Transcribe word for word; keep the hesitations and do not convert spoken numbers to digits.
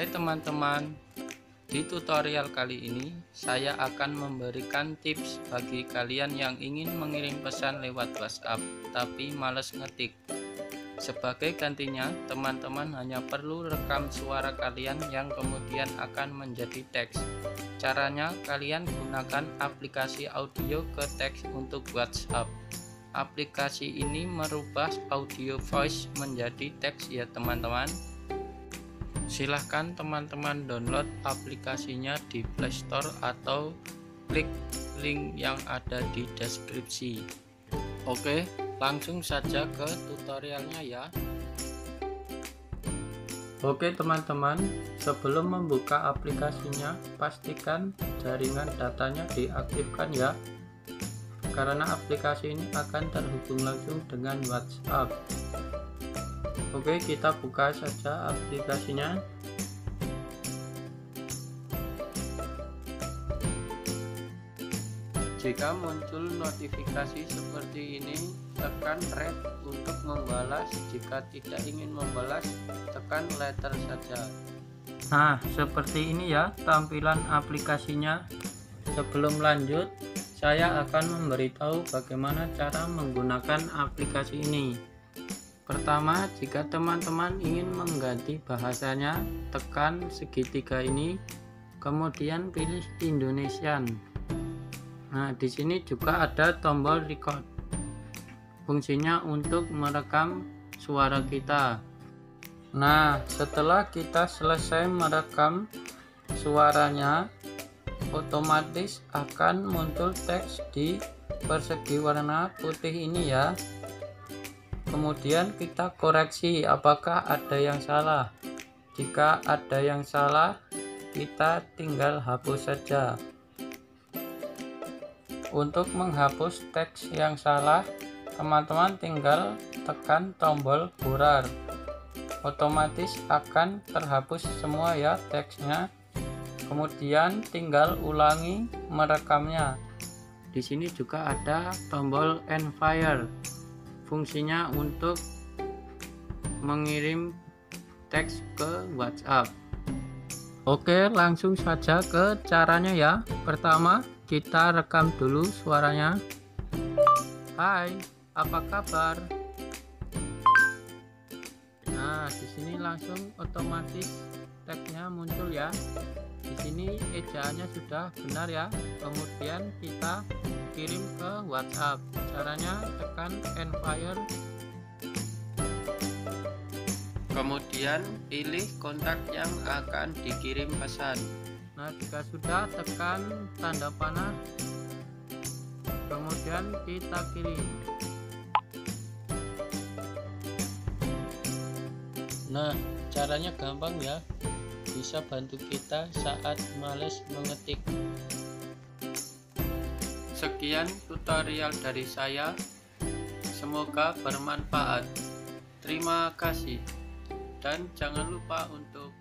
teman-teman, di tutorial kali ini saya akan memberikan tips bagi kalian yang ingin mengirim pesan lewat WhatsApp tapi males ngetik. Sebagai gantinya, teman-teman hanya perlu rekam suara kalian yang kemudian akan menjadi teks. Caranya, kalian gunakan aplikasi audio ke teks untuk WhatsApp. Aplikasi ini merubah audio voice menjadi teks ya teman-teman. Silahkan teman-teman download aplikasinya di Play Store atau klik link yang ada di deskripsi. Oke, langsung saja ke tutorialnya ya. Oke teman-teman, sebelum membuka aplikasinya, pastikan jaringan datanya diaktifkan ya, karena aplikasi ini akan terhubung langsung dengan WhatsApp. Oke, kita buka saja aplikasinya. Jika muncul notifikasi seperti ini, tekan red untuk membalas. Jika tidak ingin membalas, tekan letter saja. Nah, seperti ini ya tampilan aplikasinya. Sebelum lanjut, saya akan memberitahu bagaimana cara menggunakan aplikasi ini. Pertama, jika teman-teman ingin mengganti bahasanya, tekan segitiga ini, kemudian pilih Indonesian. Nah, di sini juga ada tombol record. Fungsinya untuk merekam suara kita. Nah, setelah kita selesai merekam suaranya, otomatis akan muncul teks di persegi warna putih ini ya. Kemudian kita koreksi apakah ada yang salah. Jika ada yang salah, kita tinggal hapus saja. Untuk menghapus teks yang salah, teman-teman tinggal tekan tombol blur. Otomatis akan terhapus semua ya teksnya. Kemudian tinggal ulangi merekamnya. Di sini juga ada tombol environment. Fungsinya untuk mengirim teks ke WhatsApp. Oke, langsung saja ke caranya ya. Pertama, kita rekam dulu suaranya. Hai, apa kabar? Nah, di sini langsung otomatis teksnya muncul ya. Di sini ejaannya sudah benar ya. Kemudian kita kirim ke WhatsApp. Caranya tekan environment. Kemudian pilih kontak yang akan dikirim pesan. Nah, jika sudah, tekan tanda panah. Kemudian kita kirim. Nah, caranya gampang ya. Bisa bantu kita saat males mengetik. Sekian tutorial dari saya, semoga bermanfaat. Terima kasih, dan jangan lupa untuk